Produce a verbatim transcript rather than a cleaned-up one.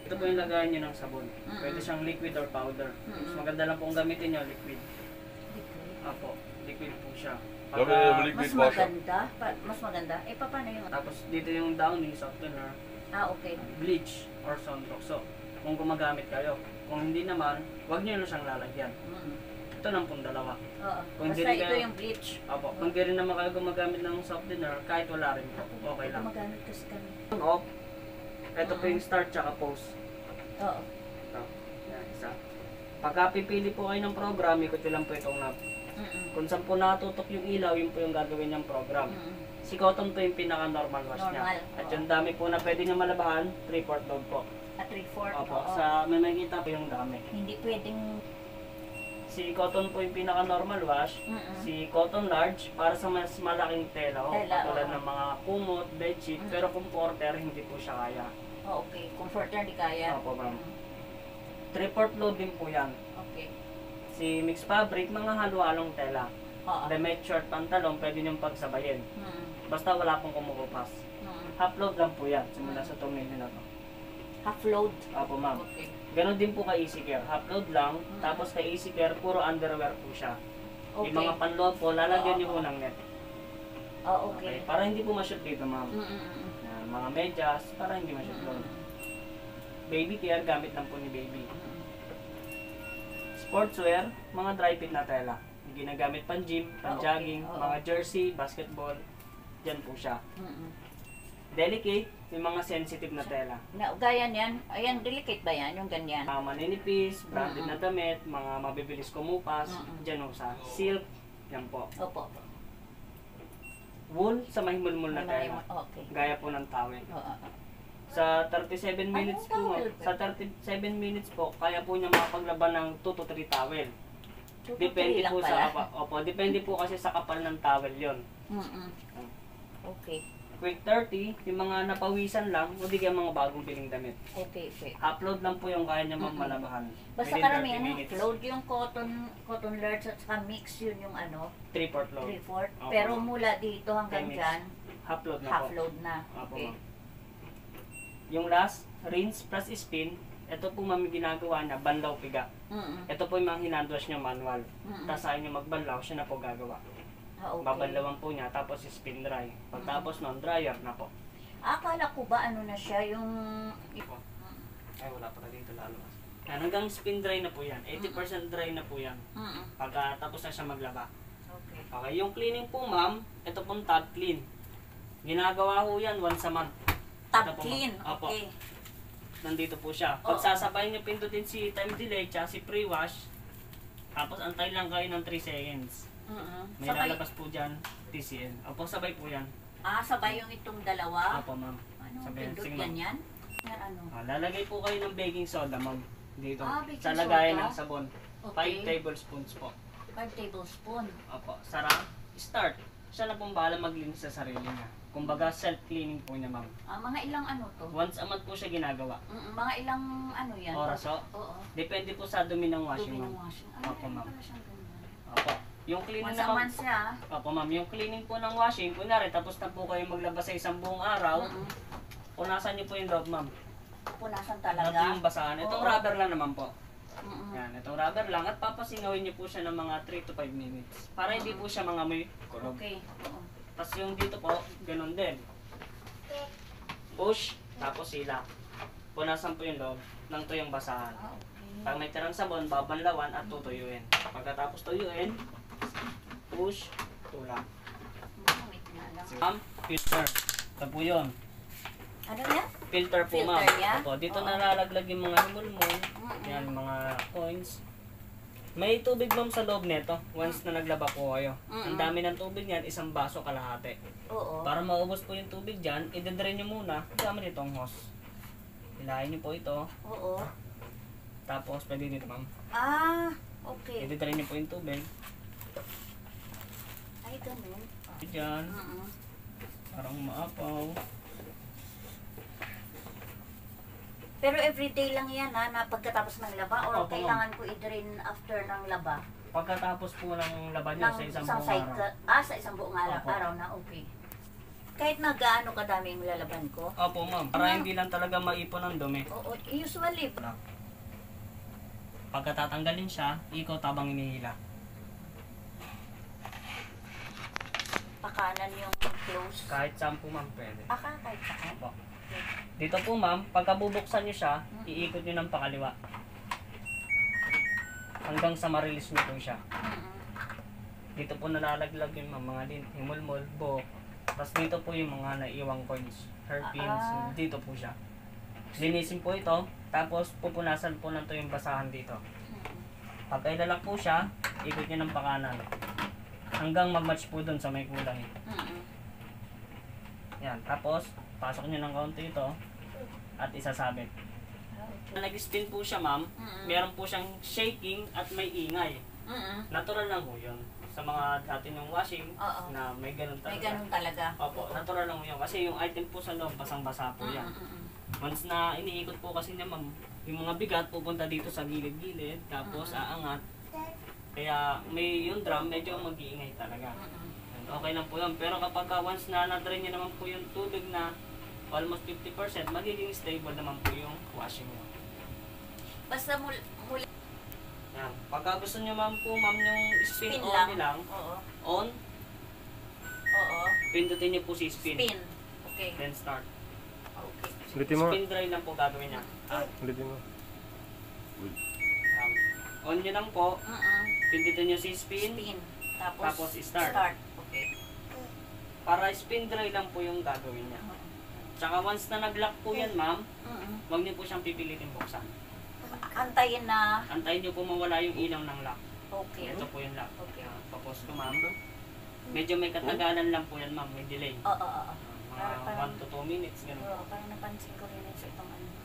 Ito po yung lagayan nyo ng sabon. Mm-hmm. Pwede siyang liquid or powder. Mm-hmm. Mas maganda lang pong gamitin nyo, liquid. Liquid? Apo, liquid po siya. Pagka, mas maganda? Pa, mas maganda? Eh, paano yung... Tapos dito yung downy, softener. Ah, okay. Bleach or sunroxo. Kung gumagamit kayo. Kung hindi naman, huwag nyo na siyang lalagyan. Mm-hmm. Ito lang pong dalawa. Oo. Kung basta ito kayo, yung bleach. Opo. Kung hindi rin naman kayo gumagamit ng softener, kahit wala rin po. Okay lang. Gumagamit kasi kami. Off. Ito po yung start tsaka pause. Oo. Ito. Yan, isa. Pagka pipili po kayo ng program, ikot lang po itong knob. Mm-mm. Kung saan po natutok yung ilaw, yun po yung gagawin niyang program. Mm-mm. Si cotton po yung pinaka-normal wash niya. At yung dami po na pwede niya malabahan, three fourths load po. At three fourths? Opo. Oo. Sa may makikita po yung dami. Hindi pwedeng... Si cotton po yung pinaka-normal wash. Mm-mm. Si cotton large, para sa mas malaking tela. O, katulad ng mga kumot, bedsheet. Mm-mm. Pero comforter, hindi po siya kaya. Oh, okay. Comforter hindi kaya. Opo, ma'am. three fourths load din po yan. Okay. Si mixed fabric, mga halo-halong tela. Oo. Damit, short, pantalon, pwede niyong pagsabayin. Hmm. Basta wala pong kumukupas. Hmm. Half load lang po yan, simula sa tumingin na to. Half load? Opo, ma'am. Okay. Ganon din po kay Easy Care. Half load lang, hmm. tapos kay Easy Care, puro underwear po siya. Okay. Yung mga panloob po, lalagyan niyo po ng net. Oh, okay. Okay. Para hindi po ma-shoot dito, ma'am. Mm -mm. Uh, mga medyas, para hindi ma-shoot doon. Baby Care, gamit lang po ni baby. Sportswear, mga dry fit na tela. Ginagamit pang gym, pang jogging, oh, okay. oh, mga jersey, basketball. Diyan po siya. Mm -hmm. Delicate, yung mga sensitive na tela. Na, gaya niyan, ayan, delicate ba yan? Yung ganyan? Mga maninipis, branded mm -hmm. na damit, mga mabibilis kumupas, mm -hmm. diyan po sa silk, yan po. Opo. Wool, sa mahimulmul na tela. Okay. Gaya po ng towel. Oh, oh, oh. Sa thirty-seven minutes po, sa thirty-seven minutes po, kaya po niya makapaglaban ng two to three towel. Depende po sa kapal. Opo, depende po kasi sa kapal ng towel 'yon. Mm -mm. Okay. Quick thirty, yung mga napawisan lang, o di kaya mga bagong biling damit. Okay, okay. Upload lang po yung kaya niya mamalabahan. Basta karamihan, upload yung cotton, cotton large at saka mix yun yung ano? three fourths load. three fourths. Pero mula dito hanggang dyan, half load na half po. load na. Okay. Yung last, rinse plus spin, ito po mami ginagawa niya, banlaw piga. Mm -hmm. Ito po yung mga hinandwash niya manual. Mm -hmm. Tapos ayaw niya magbanlaw, siya na po gagawa. Ah, okay. Babanlawan po niya, tapos spin dry. Pagtapos mm -hmm. nun, dryer na po. Akala ko ba ano na siya, yung... Ay, wala pa dito lalo. Yan, hanggang spin dry na po yan. eighty percent dry na po yan. Mm -hmm. Pagkatapos na siya maglaba. Okay. Okay, yung cleaning po ma'am, ito pong top clean. Ginagawa po yan once a month. Top clean, Opo. Okay. Nandito po siya. Pag sasabayin nyo, pindutin si time delay tsaka si pre-wash. Tapos antay lang kayo ng three seconds. Uh -huh. May sabay. Lalabas po dyan, T C N. Opo, sabay po yan. Ah, sabay yung itong dalawa? Opo, ma'am. Ano, pindot yan yan? Yan ano? Ah, lalagay po kayo ng baking soda, ma'am. Dito. Ah, sa lagayan ng sabon. Okay. five tablespoons po. five tablespoons? Opo. Sarang, start. Siya na pong bahala maglinis sa sarili niya. Kumbaga, self-cleaning po niya, ma'am. Ah, mga ilang ano to? Once a month po siya ginagawa. Mm, mga ilang ano yan? Oras o? Oo. Depende po sa dumi ng washing, ma'am. Dumi ng washing. Ay, Opo, ma'am. Opo. Opo. Yung cleaning Once a month siya? Opo, ma'am. Yung cleaning po ng washing, kunyari, tapos na po kayo maglabas sa isang buong araw, mm -hmm. punasan niyo po yung loob, ma'am. Punasan talaga? Ito yung basahan. Itong Oo. rubber lang naman po. Mm -hmm. Yan, itong rubber lang. At papasingawin niyo po siya ng mga three to five minutes. Para mm -hmm. hindi po siya mga may kulog. Okay. Oo. Tapos yung dito po, ganun din. Push, tapos sila. Punasan po yung loob ng tuyong basahan. Ah, okay. Pag may tirang sabon, babanlawan at tutuyuin. Pagkatapos tuyuin, push, tulak. Ma'am, filter. Ito po yun. Ano yan? Filter po, ma'am. Opo, dito Oo. nalalaglag yung mga himulmul. Mm-hmm. Yan, mga coins. May tubig, ma'am, sa loob nito. Once na naglaba po kayo. Mm-hmm. Ang dami ng tubig niyan, isang baso kalahati. Oo. Para maubos po yung tubig dyan, i-drain nyo muna gamit itong hose. Hilahin nyo po ito. Oo. Tapos, pwede dito, ma'am. Ah, okay. I-drain nyo po yung tubig. Ay, ganun. Diyan. Uh -uh. Parang maapaw. Pero everyday lang yan ha, na pagkatapos ng laba? O Opo, kailangan ko i-drain after ng laba? Pagkatapos po ng laban nyo sa isang, isang buong cycle, araw. Ah, sa isang buong araw, Opo. araw na, okay. Kahit na gaano kadami yung lalaban ko. Opo, ma'am. Para hindi lang talaga maipon ang dumi. Oo, usually. Pagka tatanggalin siya, ikot habang inihila. Pakanan yung close. Kahit saan po, ma'am, pwede. Aka, kahit saan. Opo. Dito po, ma'am, pagka bubuksan nyo siya, iikot nyo ng pakaliwa. Hanggang sa ma-release nyo po siya. Mm-mm. Dito po nalalaglag yung mga, mga din, himulmol, buhok. Tapos dito po yung mga naiwang coins, hairpins, Ah. dito po siya. Linisin po ito, tapos pupunasan po ng to yung basahan dito. Mm-mm. Pagka ilalak po siya, ikot nyo ng pakanan. Hanggang mag-match po dun sa may kulay. Mm-mm. Yan, tapos pasok nyo ng kaunti ito at isasabit. Okay. Nag-spin po siya, ma'am. Mm-mm. Meron po siyang shaking at may ingay. Mm-mm. Natural lang po yun. Sa mga dati ng washing Oo. na may ganun talaga. May ganun talaga. Opo, natural lang yun. Kasi yung item po sa loob, basang-basa po yan. Mm-mm. Once na iniikot po kasi niya, ma'am, yung mga bigat pupunta dito sa gilid-gilid, tapos Mm-mm. aangat. Kaya may yung drum, medyo mag-iingay talaga. Mm-mm. Okay lang po yun. Pero kapag ka once na na-drain niya naman po yung tubig na almost fifty percent, magiging stable naman po yung washing niyo. Basta mul muli Yan. Pagka gusto niyo, ma'am po, ma'am, yung spin, spin on lang. lang, Oo. on, Oo. pindutin niyo po si spin. Spin. Okay. Then start. Okay. Ulitin mo. Spin dry lang po gagawin niya. Ah, Ulitin mo. um, on niyo lang po, Mm-mm. pindutin niyo si spin. Spin. Tapos, Tapos start. Okay. Para spin dry lang po yung gagawin niya. Tsaka once na nag-lock po yan, ma'am, Mm-mm. huwag niyo po siyang pipilitin buksan. Antayin na. Antayin niyo po mawala yung ilaw ng lock. Okay. Ito po yung lock. Okay. Uh, Tapos ko, ma'am. Medyo may katagalan lang po yan, ma'am. May delay. Oo, oo, oo. Uh, mga one to two minutes, ganun. Oo, parang napansin ko rin sa itong ano.